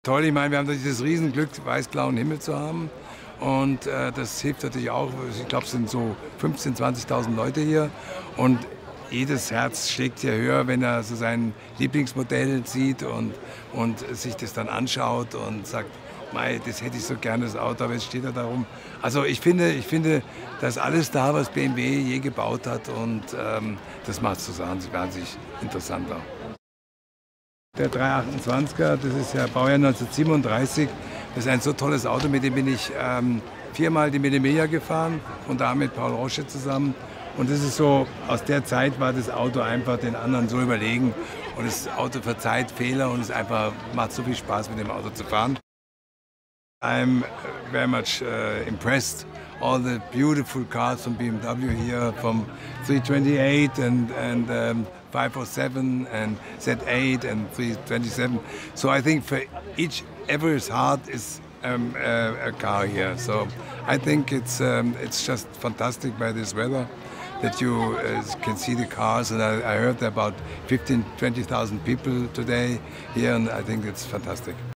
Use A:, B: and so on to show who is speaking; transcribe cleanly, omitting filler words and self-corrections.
A: Toll, ich meine, wir haben dieses Riesenglück, weiß-blauen Himmel zu haben. Und das hilft natürlich auch. Ich glaube, es sind so 15.000, 20.000 Leute hier. Und jedes Herz schlägt hier höher, wenn er so sein Lieblingsmodell sieht und sich das dann anschaut und sagt, Mei, das hätte ich so gerne, das Auto, aber jetzt steht er da rum. Also ich finde, da ist alles da, was BMW je gebaut hat. Und das macht es so wahnsinnig interessanter. Der 328er, das ist ja Baujahr 1937. Das ist ein so tolles Auto, mit dem bin ich viermal die Mille Miglia gefahren und da mit Paul Rosche zusammen. Und das ist so, aus der Zeit war das Auto einfach den anderen so überlegen. Und das Auto verzeiht Fehler und es macht so viel Spaß, mit dem Auto zu fahren. I'm very much impressed. All the beautiful cars from BMW here, from 328 and 507 and Z8 and 327. So I think for every's heart is a car here. So I think it's just fantastic by this weather that you can see the cars. And I heard about 15,000, 20,000 people today here, and I think it's fantastic.